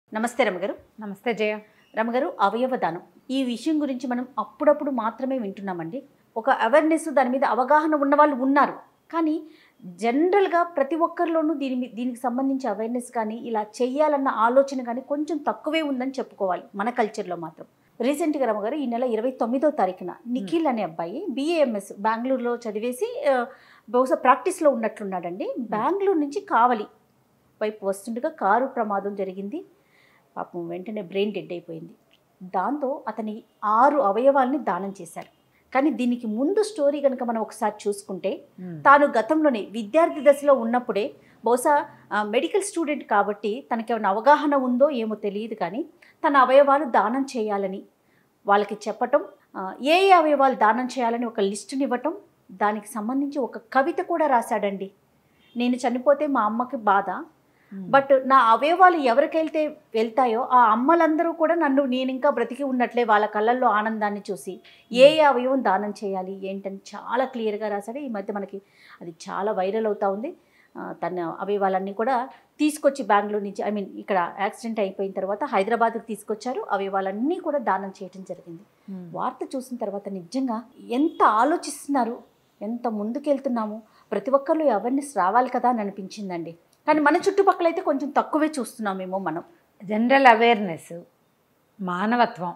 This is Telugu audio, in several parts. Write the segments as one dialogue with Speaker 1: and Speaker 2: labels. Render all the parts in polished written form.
Speaker 1: నమస్తే రమగారు.
Speaker 2: నమస్తే జయ.
Speaker 1: రమగారు, అవయవ దానం ఈ విషయం గురించి మనం అప్పుడప్పుడు మాత్రమే వింటున్నామండి. ఒక అవేర్నెస్, దాని మీద అవగాహన ఉన్న వాళ్ళు ఉన్నారు. కానీ జనరల్గా ప్రతి ఒక్కరిలోనూ దీనికి సంబంధించి అవేర్నెస్ కానీ ఇలా చేయాలన్న ఆలోచన కానీ కొంచెం తక్కువే ఉందని చెప్పుకోవాలి మన కల్చర్లో మాత్రం. రీసెంట్గా రమగారు ఈ నెల 29వ తారీఖున నిఖిల్ అనే అబ్బాయి BAMS బెంగళూరులో చదివేసి బహుశా ప్రాక్టీస్లో ఉన్నట్లున్నాడండి. బెంగళూరు నుంచి కావలి వైపు వస్తుండగా కారు ప్రమాదం జరిగింది. పాపం వెంటనే బ్రెయిన్ డెడ్ అయిపోయింది. దాంతో అతని 6 అవయవాల్ని దానం చేశారు. కానీ దీనికి ముందు స్టోరీ కనుక మనం ఒకసారి చూసుకుంటే, తాను గతంలోనే విద్యార్థి దశలో ఉన్నప్పుడే బహుశా మెడికల్ స్టూడెంట్ కాబట్టి తనకేమైనా అవగాహన ఉందో ఏమో తెలియదు, కానీ తన అవయవాలు దానం చేయాలని వాళ్ళకి చెప్పటం, ఏ అవయవాలు దానం చేయాలని ఒక లిస్టుని ఇవ్వటం, దానికి సంబంధించి ఒక కవిత కూడా రాశాడండి. నేను చనిపోతే మా అమ్మకి బాధ, బట్ నా అవయవాలు ఎవరికైతే వెళ్తాయో ఆ అమ్మలందరూ కూడా నేను ఇంకా బ్రతికి ఉన్నట్లే వాళ్ళ కళ్ళల్లో ఆనందాన్ని చూసి ఏ అవయవం దానం చేయాలి ఏంటని చాలా క్లియర్గా రాశాడు. ఈ మధ్య మనకి అది చాలా వైరల్ అవుతూ ఉంది. తన అవయవాలన్నీ కూడా తీసుకొచ్చి బెంగళూరు నుంచి, ఇక్కడ యాక్సిడెంట్ అయిపోయిన తర్వాత హైదరాబాద్కి తీసుకొచ్చారు. అవయవాలన్నీ కూడా దానం చేయడం జరిగింది. వార్త చూసిన తర్వాత నిజంగా ఎంత ఆలోచిస్తున్నారు, ఎంత ముందుకెళ్తున్నాము, ప్రతి ఒక్కరిలో అవేర్నెస్ రావాలి కదా అని అనిపించిందండి. కానీ మన చుట్టుపక్కల అయితే కొంచెం తక్కువే చూస్తున్నామేమో మనం.
Speaker 2: జనరల్ అవేర్నెస్, మానవత్వం,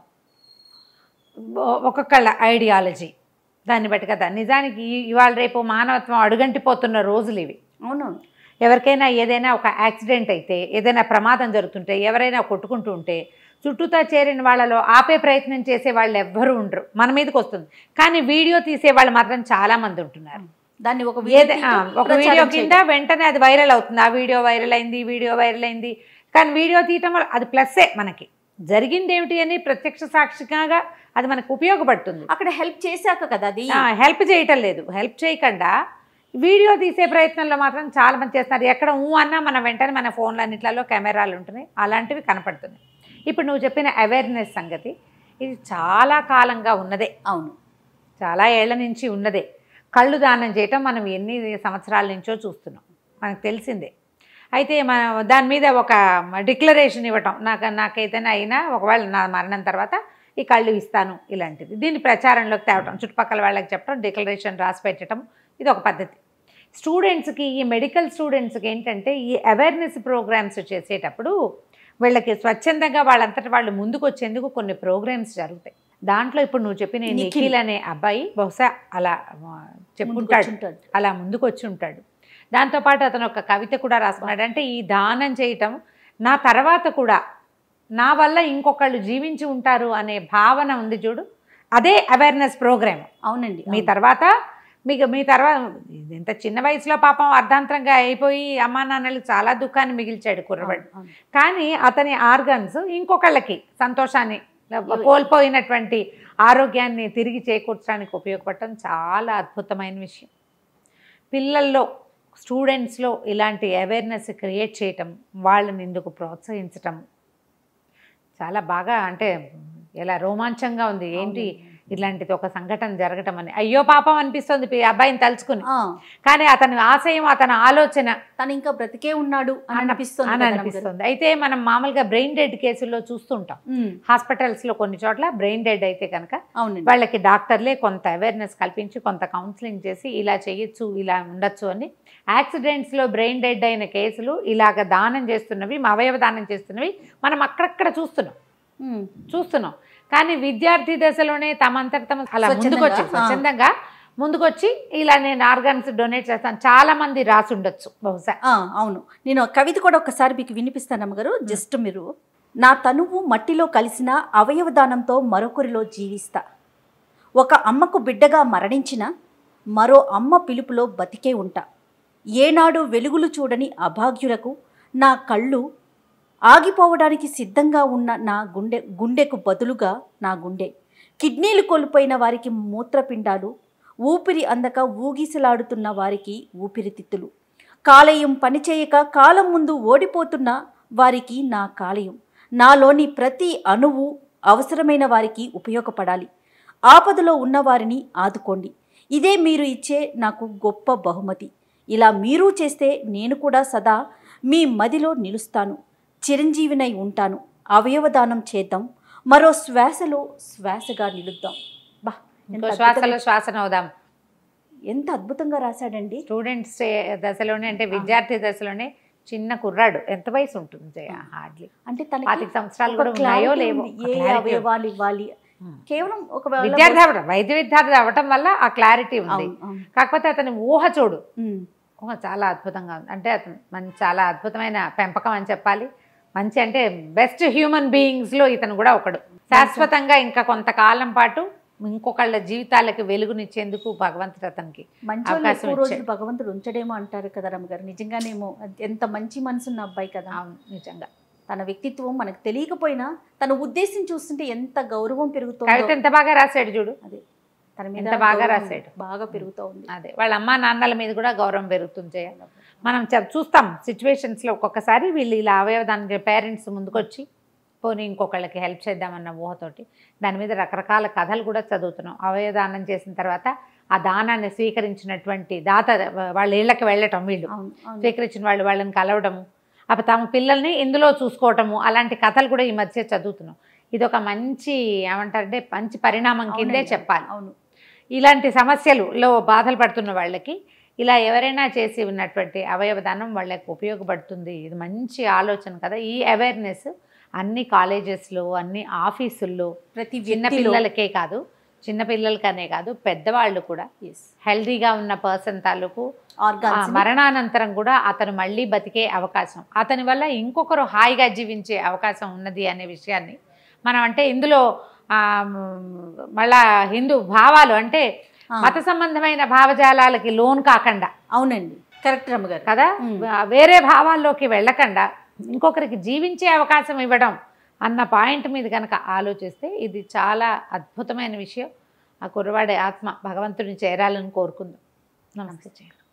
Speaker 2: ఒక్కొక్కళ్ళ ఐడియాలజీ దాన్ని బట్టి కదా. నిజానికి ఇవాళ రేపు మానవత్వం అడుగంటిపోతున్న రోజులు ఇవి.
Speaker 1: అవునవును.
Speaker 2: ఎవరికైనా ఏదైనా ఒక యాక్సిడెంట్ అయితే, ఏదైనా ప్రమాదం జరుగుతుంటే, ఎవరైనా కొట్టుకుంటూ ఉంటే చుట్టూతా చేరిన వాళ్ళలో ఆపే ప్రయత్నం చేసే వాళ్ళు ఎవ్వరూ ఉండరు. మన మీదకి వస్తుంది. కానీ వీడియో తీసే వాళ్ళు మాత్రం చాలామంది ఉంటున్నారు.
Speaker 1: దాన్ని ఒక
Speaker 2: వీడియో కింద వెంటనే అది వైరల్ అవుతుంది. ఆ వీడియో వైరల్ అయింది, వీడియో వైరల్ అయింది. కానీ వీడియో తీయటం వల్ల అది ప్లస్సే. మనకి జరిగింది ఏమిటి అని ప్రత్యక్ష సాక్షిగా అది మనకు ఉపయోగపడుతుంది.
Speaker 1: అక్కడ హెల్ప్ చేశాక కదా, అది
Speaker 2: హెల్ప్ చేయటం లేదు. హెల్ప్ చేయకుండా వీడియో తీసే ప్రయత్నంలో మాత్రం చాలామంది చేస్తున్నారు. ఎక్కడ అన్నా మనం వెంటనే మన ఫోన్లన్నిట్లలో కెమెరాలు ఉంటున్నాయి, అలాంటివి కనపడుతున్నాయి. ఇప్పుడు నువ్వు చెప్పిన అవేర్నెస్ సంగతి ఇది చాలా కాలంగా ఉన్నదే.
Speaker 1: అవును,
Speaker 2: చాలా ఏళ్ల నుంచి ఉన్నదే. కళ్ళు దానం చేయటం మనం ఎన్ని సంవత్సరాల నుంచో చూస్తున్నాం, మనకు తెలిసిందే. అయితే మనం దాని మీద ఒక డిక్లరేషన్ ఇవ్వటం, నాకైతేనే అయినా ఒకవేళ నా మరణం తర్వాత ఈ కళ్ళు ఇస్తాను ఇలాంటిది. దీన్ని ప్రచారంలోకి తేవటం, చుట్టుపక్కల వాళ్ళకి చెప్పడం, డిక్లరేషన్ రాసి పెట్టడం, ఇది ఒక పద్ధతి. స్టూడెంట్స్కి, ఈ మెడికల్ స్టూడెంట్స్కి ఏంటంటే ఈ అవేర్నెస్ ప్రోగ్రామ్స్ చేసేటప్పుడు వీళ్ళకి స్వచ్ఛందంగా వాళ్ళంతటి వాళ్ళు ముందుకు వచ్చేందుకు కొన్ని ప్రోగ్రామ్స్ జరుగుతాయి. దాంట్లో ఇప్పుడు నువ్వు చెప్పిన నిఖిల్ అనే అబ్బాయి బహుశా అలా చెప్పుకుంటాడు, అలా ముందుకు వచ్చి ఉంటాడు. దాంతోపాటు అతను ఒక కవిత కూడా రాసుకున్నాడు. అంటే ఈ దానం చేయటం నా తర్వాత కూడా నా వల్ల ఇంకొకళ్ళు జీవించి ఉంటారు అనే భావన ఉంది చూడు, అదే అవేర్నెస్ ప్రోగ్రామ్.
Speaker 1: అవునండి.
Speaker 2: మీ తర్వాత ఇంత చిన్న వయసులో పాపం అర్ధాంతరంగా అయిపోయి అమ్మా నాన్నలకు చాలా దుఃఖాన్ని మిగిల్చాడు కుర్రవాడు. కానీ అతని ఆర్గన్స్ ఇంకొకళ్ళకి సంతోషాన్ని, కోల్పోయినటువంటి ఆరోగ్యాన్ని తిరిగి చేకూర్చడానికి ఉపయోగపడటం చాలా అద్భుతమైన విషయం. పిల్లల్లో, స్టూడెంట్స్లో ఇలాంటి అవేర్నెస్ క్రియేట్ చేయటం, వాళ్ళని ఇందుకు ప్రోత్సహించటం చాలా బాగా, అంటే ఎలా రోమాంచంగా ఉంది. ఏంటి ఇట్లాంటిది ఒక సంఘటన జరగటం అని అయ్యో పాపం అనిపిస్తుంది అబ్బాయిని తలుచుకుని. కానీ అతని ఆశయం, అతని ఆలోచన
Speaker 1: తను ఇంకా బ్రతికే ఉన్నాడు అని అనిపిస్తుంది.
Speaker 2: అయితే మనం మామూలుగా బ్రెయిన్ డెడ్ కేసుల్లో చూస్తుంటాం. హాస్పిటల్స్లో కొన్ని చోట్ల బ్రెయిన్ డెడ్ అయితే కనుక వాళ్ళకి డాక్టర్లే కొంత అవేర్నెస్ కల్పించి, కొంత కౌన్సిలింగ్ చేసి ఇలా చేయొచ్చు, ఇలా ఉండొచ్చు అని. యాక్సిడెంట్స్లో బ్రెయిన్ డెడ్ అయిన కేసులు ఇలాగ దానం చేస్తున్నవి, అవయవ దానం చేస్తున్నవి మనం అక్కడక్కడ చూస్తున్నాం. కానీ విద్యార్థి దశలోనే తమంతట తమ అలా ముందుకొచ్చి, స్వచ్ఛందంగా ముందుకొచ్చి ఇలా నేను ఆర్గాన్స్ డొనేట్ చేస్తాను, చాలా మంది రాసి ఉండొచ్చు బహుశా.
Speaker 1: అవును, నేను కవిత కూడా ఒకసారి మీకు వినిపిస్తాను అమ్మగారు. జస్ట్ మీరు, నా తనువు మట్టిలో కలిసిన అవయవ దానంతో మరొకరిలో జీవిస్తా, ఒక అమ్మకు బిడ్డగా మరణించిన మరో అమ్మ పిలుపులో బతికే ఉంటా, ఏనాడు వెలుగులు చూడని అభాగ్యులకు నా కళ్ళు ఆగిపోవడానికి సిద్ధంగా ఉన్న నా గుండెకు బదులుగా నా గుండె, కిడ్నీలు కోల్పోయిన వారికి మూత్రపిండాలు, ఊపిరి అందక ఊగిసలాడుతున్న వారికి ఊపిరితిత్తులు, కాలేయం పనిచేయక కాలం ముందు ఓడిపోతున్న వారికి నా కాలేయం, నాలోని ప్రతి అణువు అవసరమైన వారికి ఉపయోగపడాలి, ఆపదలో ఉన్నవారిని ఆదుకోండి, ఇదే మీరు ఇచ్చే నాకు గొప్ప బహుమతి, ఇలా మీరు చేస్తే నేను కూడా సదా మీ మదిలో నిలుస్తాను, చిరంజీవినై ఉంటాను, అవయవదానం చేద్దాం, మరో శ్వాసలో శ్వాసగా నిలుద్దాం. బా,
Speaker 2: ఇంకో శ్వాసలో శ్వాసన అవుదాం.
Speaker 1: ఎంత అద్భుతంగా రాశాడండి.
Speaker 2: స్టూడెంట్స్ దశలోనే, అంటే విద్యార్థి దశలోనే, చిన్న కుర్రాడు. ఎంత వయసు ఉంటుంది జయ? హార్డ్లీ
Speaker 1: అంటే
Speaker 2: 5 సంవత్సరాలు కూడా ఉన్నాయో లేవో.
Speaker 1: ఏ అవయవాలు ఇవ్వాలి, కేవలం ఒక
Speaker 2: విద్యార్థి అవ్వడం, వైద్య విద్యార్థి అవ్వటం వల్ల ఆ క్లారిటీ ఉంది. కాకపోతే అతని ఊహ చూడు, ఊహ చాలా అద్భుతంగా ఉంది. అంటే అతను చాలా అద్భుతమైన పెంపకం అని చెప్పాలి. మంచి అంటే బెస్ట్ హ్యూమన్ బీయింగ్స్లో ఇతను కూడా ఒకడు. శాశ్వతంగా ఇంకా కొంతకాలం పాటు ఇంకొకళ్ళ జీవితాలకి వెలుగునిచ్చేందుకు భగవంతుడు అతనికి అవకాశం
Speaker 1: రోజులు భగవంతుడు ఉంచడేమో అంటారు కదా రమ్మగారు. నిజంగానేమో ఎంత మంచి మనసున్న అబ్బాయి కదా.
Speaker 2: నిజంగా
Speaker 1: తన వ్యక్తిత్వం మనకు తెలియకపోయినా తన ఉద్దేశం చూస్తుంటే ఎంత గౌరవం పెరుగుతుంది.
Speaker 2: ఎంత బాగా రాశాడు చూడు.
Speaker 1: అదే తన మీద
Speaker 2: ఎంత బాగా రాశాడు,
Speaker 1: బాగా పెరుగుతూ ఉంది.
Speaker 2: అదే వాళ్ళ అమ్మా నాన్నల మీద కూడా గౌరవం పెరుగుతుంది. మనం చూస్తాం సిచ్యువేషన్స్లో ఒక్కొక్కసారి వీళ్ళు ఇలా అవయవదానికి పేరెంట్స్ ముందుకొచ్చి పోనీ ఇంకొకళ్ళకి హెల్ప్ చేద్దామన్న ఊహతోటి దాని మీద రకరకాల కథలు కూడా చదువుతున్నాం. అవయవదానం చేసిన తర్వాత ఆ దానాన్ని స్వీకరించినటువంటి దాత వాళ్ళ ఇళ్ళకి వెళ్ళటం, వీళ్ళు స్వీకరించిన వాళ్ళని కలవడము, అప్పుడు తమ పిల్లల్ని ఇందులో చూసుకోవటము, అలాంటి కథలు కూడా ఈ మధ్య చదువుతున్నాం. ఇది ఒక మంచి ఏమంటారంటే మంచి పరిణామం కిందే చెప్పాలి.
Speaker 1: అవును,
Speaker 2: ఇలాంటి సమస్యలలో బాధలు పడుతున్న వాళ్ళకి ఇలా ఎవరైనా చేసి ఉన్నటువంటి అవయవదానం వాళ్ళకి ఉపయోగపడుతుంది. ఇది మంచి ఆలోచన కదా. ఈ అవేర్నెస్ అన్ని కాలేజెస్లో, అన్ని ఆఫీసుల్లో, ప్రతి చిన్న పిల్లలకే కాదు, చిన్నపిల్లలకనే కాదు, పెద్దవాళ్ళు కూడా హెల్దీగా ఉన్న పర్సన్ తాలూకు మరణానంతరం కూడా అతను మళ్ళీ బతికే అవకాశం, అతని వల్ల ఇంకొకరు హాయిగా జీవించే అవకాశం ఉన్నది అనే విషయాన్ని మనం, అంటే ఇందులో మళ్ళా హిందూ భావాలు అంటే మత సంబంధమైన భావజాలాలకి లోన్ కాకుండా,
Speaker 1: అవునండి కరెక్ట్ రమ్మగారు
Speaker 2: కదా, వేరే భావాల్లోకి వెళ్ళకుండా ఇంకొకరికి జీవించే అవకాశం ఇవ్వడం అన్న పాయింట్ మీద కనుక ఆలోచిస్తే ఇది చాలా అద్భుతమైన విషయం. ఆ కుర్రవాడి ఆత్మ భగవంతుడిని చేరాలని కోరుకుందాం. నమస్తే.